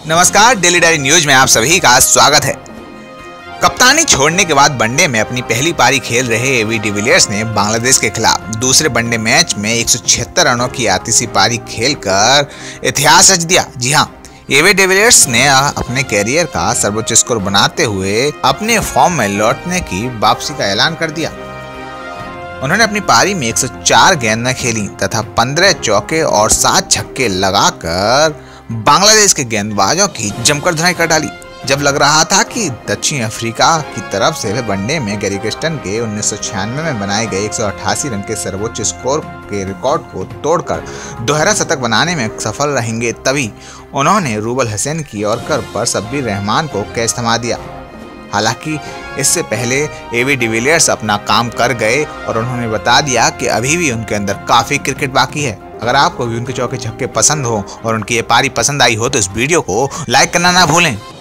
नमस्कार, daily diary news में आप सभी का स्वागत है। कप्तानी छोड़ने के बाद वनडे में अपनी पहली पारी खेल रहे एवी डिविलियर्स ने बांग्लादेश के खिलाफ दूसरे वनडे मैच में 176 रनों की आतिशी पारी खेलकर इतिहास रच दिया। जी हां, एवी डिविलियर्स ने अपने कैरियर का सर्वोच्च स्कोर बनाते हुए अपने फॉर्म में लौटने की वापसी का ऐलान कर दिया। उन्होंने अपनी पारी में 104 गेंदें खेली तथा 15 चौके और 7 छक्के लगाकर बांग्लादेश के गेंदबाजों की जमकर धुनाई कर डाली। जब लग रहा था कि दक्षिण अफ्रीका की तरफ से वनडे में गैरी किस्टन के 1996 में बनाए गए 188 रन के सर्वोच्च स्कोर के रिकॉर्ड को तोड़कर दोहरा शतक बनाने में सफल रहेंगे, तभी उन्होंने रूबल हसन की यॉर्कर पर शब्बीर रहमान को कैच थमा दिया। हालांकि इससे पहले एवी डिविलियर्स अपना काम कर गए और उन्होंने बता दिया कि अभी भी उनके अंदर काफी क्रिकेट बाकी है। अगर आपको भी उनके चौके छक्के पसंद हो और उनकी ये पारी पसंद आई हो तो इस वीडियो को लाइक करना ना भूलें।